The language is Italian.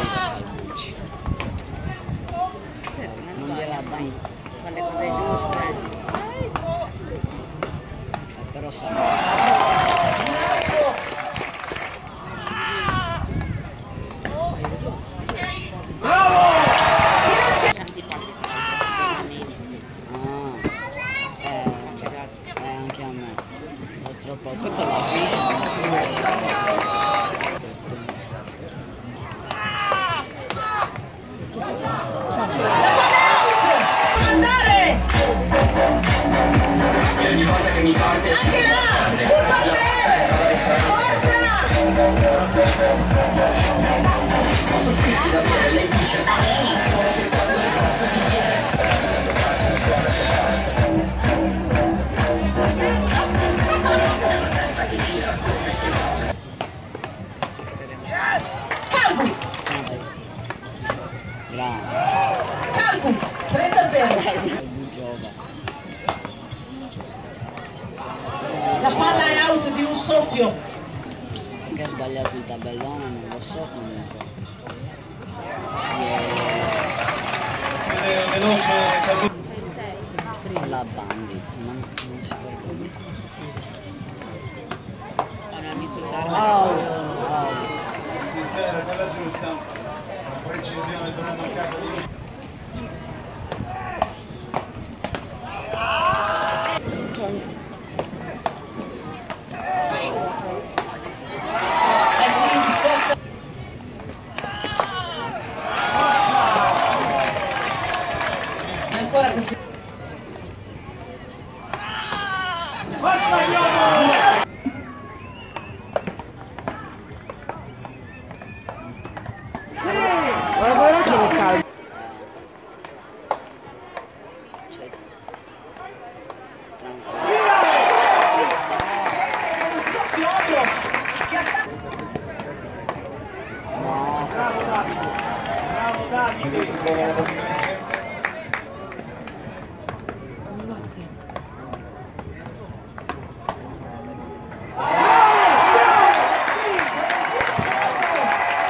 Calbucci. Non gliela dai. Fa le cose giuste. Però sa anche a me. È troppo. Poi con la finisce non si andare! E ogni volta che mi parte anche posso spingerti da bere, lei dice quando le posso la testa che gira come Calbu! Calbu! 3-0! La palla è out di un soffio. Perché ha sbagliato il tabellone, non lo so comunque. Veloce La bandit, ma non si può più. Non mi insultare. era quella giusta, la precisione per un mercato di ancora così. Guarda dove che il caldo. Quando si trova la